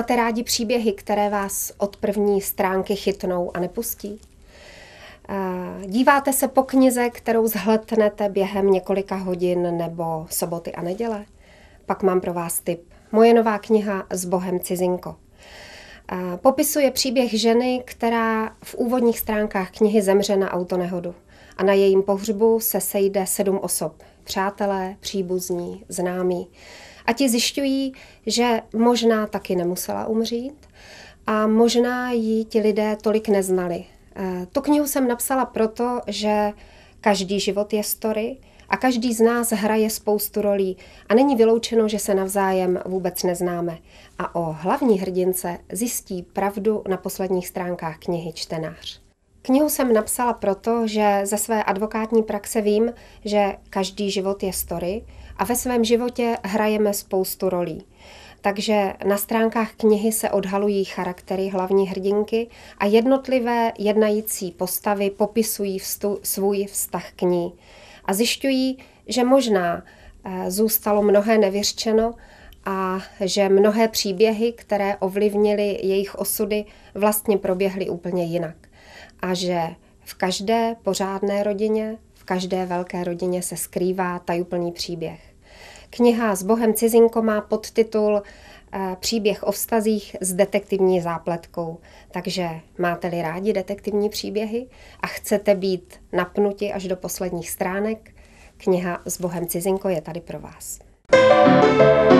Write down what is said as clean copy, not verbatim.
Máte rádi příběhy, které vás od první stránky chytnou a nepustí? Díváte se po knize, kterou zhltnete během několika hodin nebo soboty a neděle? Pak mám pro vás tip. Moje nová kniha S Bohem cizinko. Popisuje příběh ženy, která v úvodních stránkách knihy zemře na autonehodu. A na jejím pohřbu se sejde 7 osob. Přátelé, příbuzní, známí. A ti zjišťují, že možná taky nemusela umřít a možná ji ti lidé tolik neznali. Tu knihu jsem napsala proto, že každý život je story a každý z nás hraje spoustu rolí a není vyloučeno, že se navzájem vůbec neznáme. A o hlavní hrdince zjistí pravdu na posledních stránkách knihy čtenář. Knihu jsem napsala proto, že ze své advokátní praxe vím, že každý život je story a ve svém životě hrajeme spoustu rolí. Takže na stránkách knihy se odhalují charaktery hlavní hrdinky a jednotlivé jednající postavy popisují svůj vztah k ní. A zjišťují, že možná zůstalo mnohé nevyřčeno a že mnohé příběhy, které ovlivnily jejich osudy, vlastně proběhly úplně jinak. A že v každé pořádné rodině, v každé velké rodině se skrývá tajuplný příběh. Kniha S Bohem cizinko má podtitul Příběh o vztazích s detektivní zápletkou. Takže máte-li rádi detektivní příběhy a chcete být napnuti až do posledních stránek, kniha S Bohem cizinko je tady pro vás.